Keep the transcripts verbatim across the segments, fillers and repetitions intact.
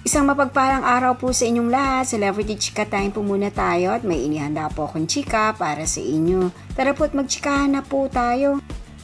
Isang mapagpalang araw po sa inyong lahat. Celebrity Chika Time po muna tayo at may inihanda po akong chika para sa inyo. Tara po at magchikahan na po tayo.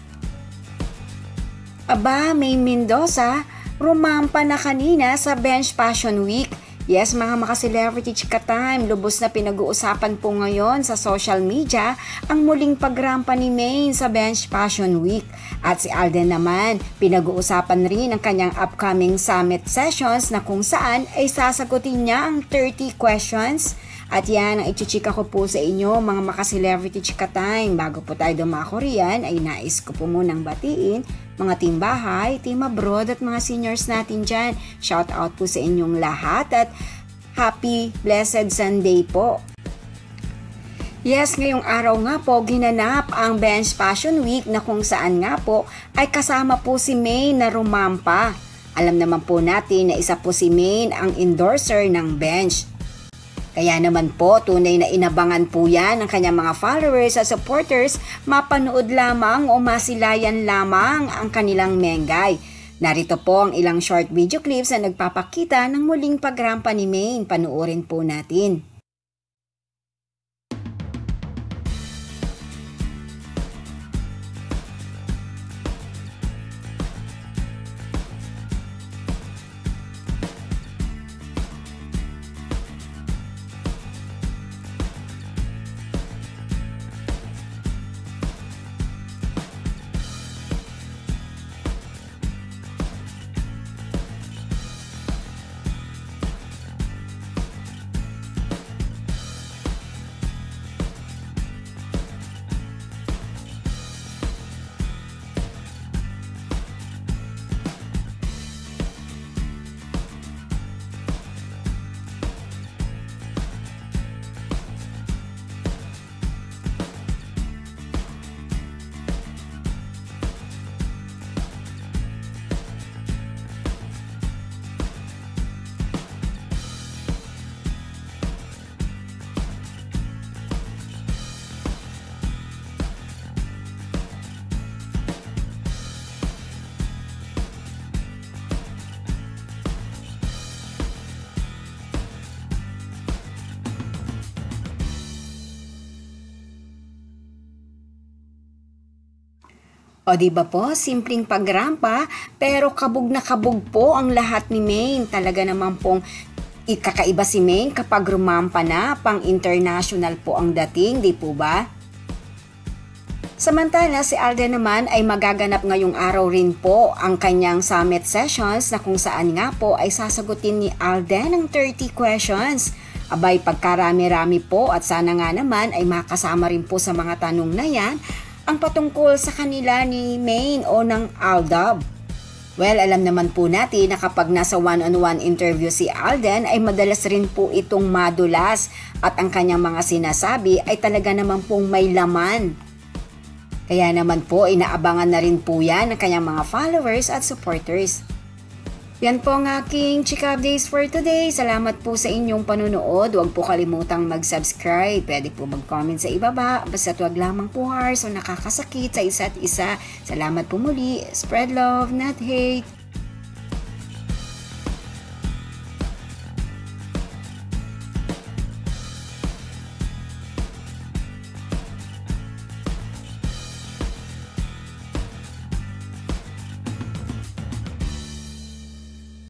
Aba, May Mendoza, rumampa na kanina sa Bench Fashion Week. Yes, mga maka-Celebrity Chika Time, lubos na pinag-uusapan po ngayon sa social media ang muling pagrampa ni May sa Bench Fashion Week. At si Alden naman, pinag-uusapan rin ang kanyang upcoming summit sessions na kung saan ay sasagutin niya ang thirty questions. At yan ang ichichika ko po sa inyo mga maka-Celebrity Chika Time. Bago po tayo dumako riyan ay nais ko po munang batiin mga team bahay, team abroad at mga seniors natin dyan. Shout out po sa inyong lahat at happy blessed Sunday po. Yes, ngayong araw nga po ginanap ang Bench Fashion Week na kung saan nga po ay kasama po si May na rumampa. Alam naman po natin na isa po si May ang endorser ng Bench. Kaya naman po, tunay na inabangan po yan ng kanyang mga followers at supporters, mapanood lamang o masilayan lamang ang kanilang mengay. Narito po ang ilang short video clips na nagpapakita ng muling pagrampa ni May. Panuorin po natin. O diba po, simpleng pagrampa pero kabog na kabog po ang lahat ni May. Talaga naman pong ikakaiba si May kapag rumampa na, pang international po ang dating, di po ba? Samantala, si Alden naman ay magaganap ngayong araw rin po ang kanyang summit sessions na kung saan nga po ay sasagutin ni Alden ang thirty questions. Abay, pagkarami-rami po at sana nga naman ay makasama rin po sa mga tanong na yan ang patungkol sa kanila ni May o ng Aldab. Well, alam naman po natin na kapag nasa one-on-one interview si Alden ay madalas rin po itong madulas at ang kanyang mga sinasabi ay talaga naman pong may laman. Kaya naman po inaabangan na rin po yan ng kanyang mga followers at supporters. Yan po ang aking chika updates for today. Salamat po sa inyong panunood. Huwag po kalimutang mag-subscribe. Pwede po mag-comment sa ibaba. Basta huwag lamang po harsh o nakakasakit sa isa't isa. Salamat po muli. Spread love, not hate.